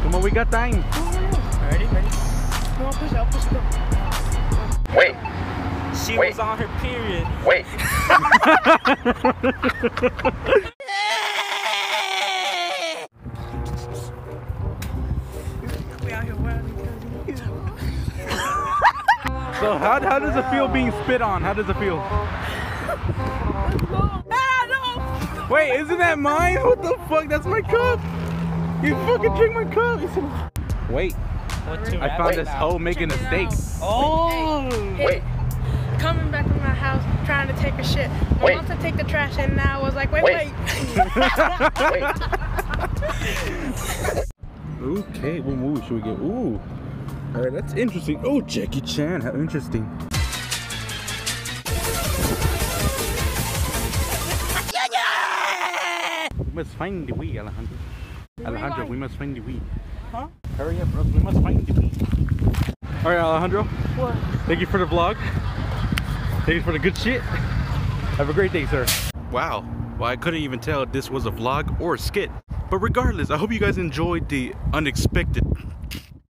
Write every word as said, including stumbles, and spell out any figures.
Come on, we got time. Ready, ready. Come on, push it up, push it up. Wait. She Wait. was on her period. Wait. We out here wilding. So how, how does it feel being spit on? How does it feel? Ah, no! Wait, isn't that mine? What the fuck? That's my cup. You fucking drink my cup. Wait, What to I wrap found it this now? hoe making a steak. Oh! Wait. Coming back to my house trying to take a shit. My Wait. mom said take the trash in and I was like, wait, Wait. wait. Wait. Okay, what movie should we get? Ooh, all right, that's interesting. Oh, Jackie Chan, how interesting. We must find the Wii, Alejandro. Alejandro, we must find the Wii. Huh? Hurry up, bros, we must find the Wii. All right, Alejandro. What? Thank you for the vlog. Thank you for the good shit. Have a great day, sir. Wow. Well, I couldn't even tell if this was a vlog or a skit. But regardless, I hope you guys enjoyed the unexpected